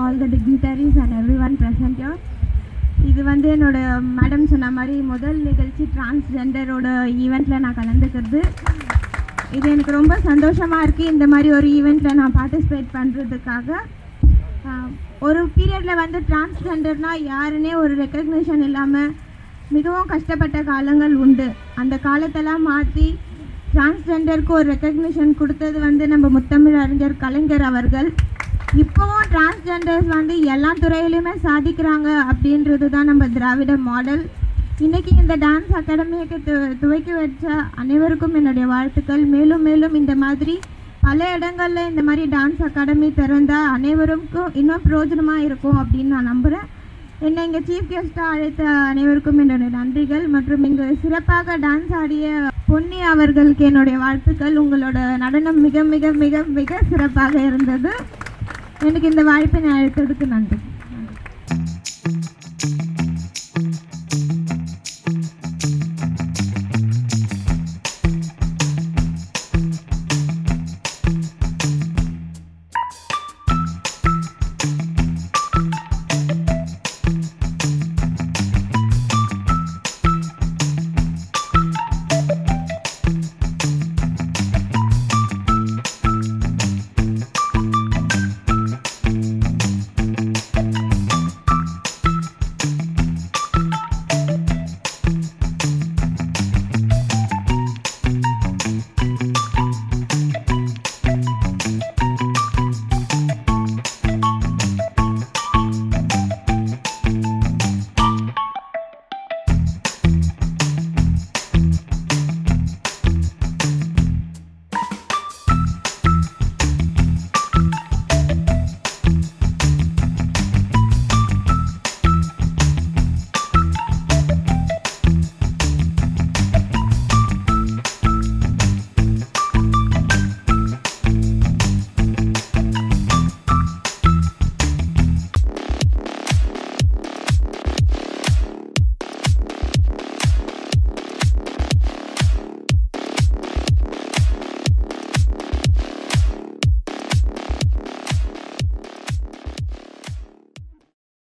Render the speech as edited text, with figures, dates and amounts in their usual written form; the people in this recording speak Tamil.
all the dignitaries and everyone present here. இது வந்து என்னோட மேடம் சொன்ன மாதிரி முதல் நிகழ்ச்சி டிரான்ஸ்ஜெண்டரோட ஈவெண்ட்டில் நான் கலந்துக்கிறது. இது எனக்கு ரொம்ப சந்தோஷமாக இருக்குது. இந்த மாதிரி ஒரு ஈவெண்ட்டில் நான் பார்ட்டிசிபேட் பண்ணுறதுக்காக. ஒரு பீரியடில் வந்து டிரான்ஸ்ஜெண்டர்னால் யாருன்னே ஒரு ரெக்கக்னிஷன் இல்லாமல் மிகவும் கஷ்டப்பட்ட காலங்கள் உண்டு. அந்த காலத்தெல்லாம் மாற்றி டிரான்ஸ்ஜெண்டருக்கு ஒரு ரெக்கக்னிஷன் கொடுத்தது வந்து நம்ம முத்தமிழ் அறிஞர் கலைஞர் அவர்கள். இப்போவும் டிரான்ஸ்ஜெண்டர்ஸ் வந்து எல்லா துறையிலையுமே சாதிக்கிறாங்க அப்படின்றது தான் நம்ம திராவிட மாடல். இன்றைக்கி இந்த டான்ஸ் அகாடமிக்கு துவக்கி வச்ச அனைவருக்கும் என்னுடைய வாழ்த்துக்கள். மேலும் மேலும் இந்த மாதிரி பல இடங்களில் இந்த மாதிரி டான்ஸ் அகாடமி திறந்தால் அனைவருக்கும் இன்னும் பிரயோஜனமாக இருக்கும் அப்படின்னு நான் நம்புகிறேன். என்னை இங்கே சீஃப் கெஸ்ட்டாக அழைத்த அனைவருக்கும் என்னுடைய நன்றிகள். மற்றும் இங்கே சிறப்பாக டான்ஸ் ஆடிய பொன்னி அவர்களுக்கு என்னுடைய வாழ்த்துக்கள். உங்களோட நடனம் மிக மிக மிக மிக சிறப்பாக இருந்தது. எனக்கு இந்த வாய்ப்பை நான் அழைத்ததுக்கு நன்றி.